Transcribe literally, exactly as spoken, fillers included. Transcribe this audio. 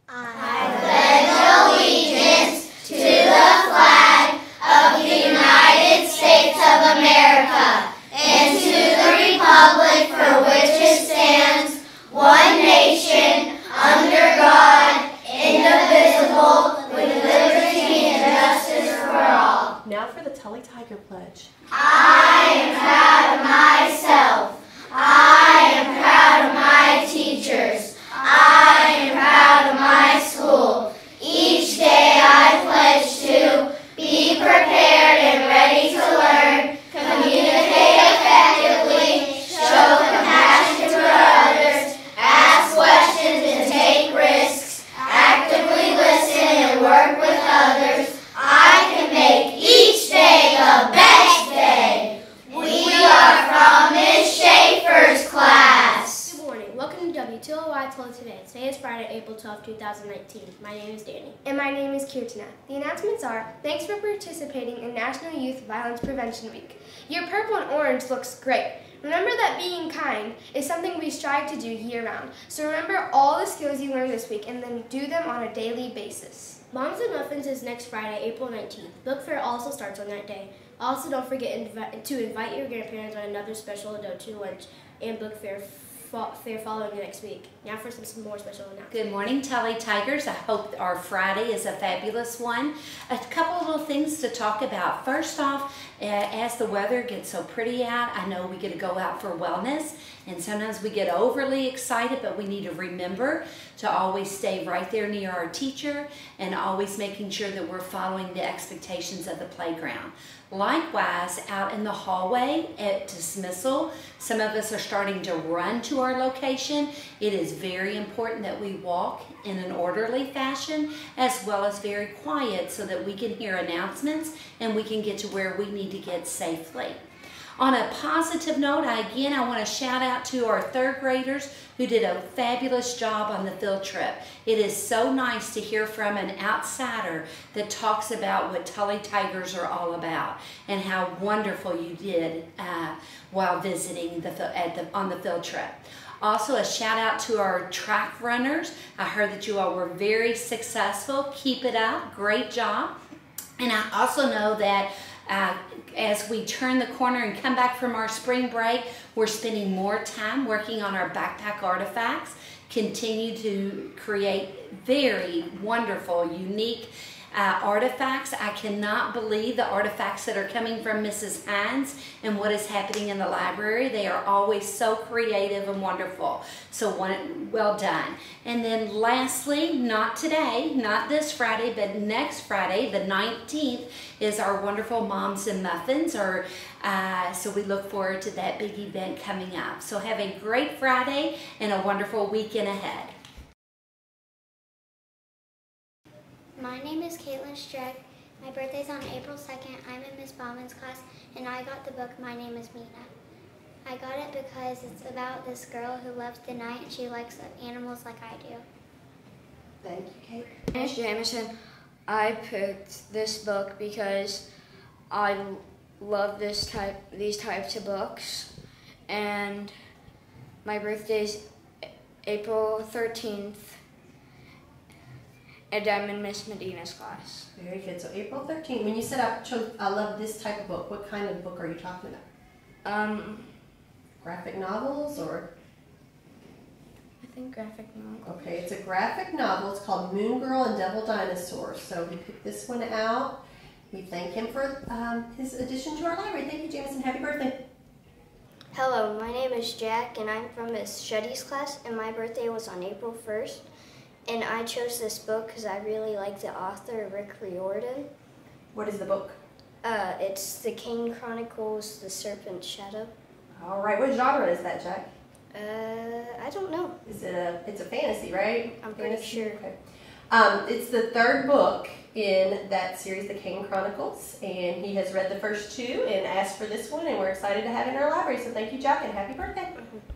I pledge allegiance to the flag of the United States of America and to the republic for which it stands, one nation, under God, indivisible, with liberty and justice for all. Now for the Tully Tiger Pledge. I am proud of myself. I am proud of my teachers. I am proud of my school. Each day I pledge to be prepared and ready to learn, communicate effectively, show compassion to others, ask questions and take risks, actively listen and work with others. I can make each day the best day. We are from Miz Schaefer's class. Good morning. Welcome to W two O Y Tully Today. Today is Friday, April twelfth, two thousand nineteen. My name is Danny. And my name is Kirtana. The announcements are, thanks for participating in National Youth Violence Prevention Week. Your purple and orange looks great. Remember that being kind is something we strive to do year-round. So remember all the skills you learned this week and then do them on a daily basis. Moms and Muffins is next Friday, April nineteenth. Book fair also starts on that day. Also, don't forget invi to invite your grandparents on another special adult to lunch and book fair fair following the next week. Now for some, some more special announcements. Good morning, Tully Tigers. I hope our Friday is a fabulous one. A couple of little things to talk about. First off, uh, as the weather gets so pretty out, I know we get to go out for wellness, and sometimes we get overly excited, but we need to remember to always stay right there near our teacher and always making sure that we're following the expectations of the playground. Likewise, out in the hallway at dismissal, some of us are starting to run to our location. It is very important that we walk in an orderly fashion as well as very quiet so that we can hear announcements and we can get to where we need to get safely. On a positive note, I, again, I want to shout out to our third graders who did a fabulous job on the field trip. It is so nice to hear from an outsider that talks about what Tully Tigers are all about and how wonderful you did uh, while visiting the, at the, on the field trip. Also, a shout out to our track runners. I heard that you all were very successful. Keep it up. Great job. And I also know that Uh, as we turn the corner and come back from our spring break, we're spending more time working on our backpack artifacts, continue to create very wonderful, unique uh, artifacts. I cannot believe the artifacts that are coming from Missus Hines and what is happening in the library. They are always so creative and wonderful. So one, well done. And then lastly, not today, not this Friday, but next Friday, the nineteenth, is our wonderful Moms and Muffins. Or, uh, so we look forward to that big event coming up. So have a great Friday and a wonderful weekend ahead. My name is Caitlin Streck. My birthday's on April second. I'm in Miss Bauman's class, and I got the book My Name is Mina. I got it because it's about this girl who loves the night and she likes animals like I do. Thank you, Kate. My name is Jamison. I picked this book because I love this type, these types of books, and my birthday's April thirteenth. And I'm in Miss Medina's class. Very good. So April thirteenth, when you said I chose, I love this type of book, what kind of book are you talking about? Um, Graphic novels or? I think graphic novel. Okay, it's a graphic novel. It's called Moon Girl and Devil Dinosaur. So we picked this one out. We thank him for um, his addition to our library. Thank you, Jameson. Happy birthday. Hello, my name is Jack, and I'm from Miss Shetty's class, and my birthday was on April first. And I chose this book because I really like the author, Rick Riordan. What is the book? Uh, it's The Kane Chronicles, The Serpent's Shadow. All right. What genre is that, Jack? Uh, I don't know. Is it a? It's a fantasy, right? I'm pretty Fantasy? sure. Okay. Um, it's the third book in that series, The Kane Chronicles, and he has read the first two and asked for this one, and we're excited to have it in our library. So thank you, Jack, and happy birthday. Mm-hmm.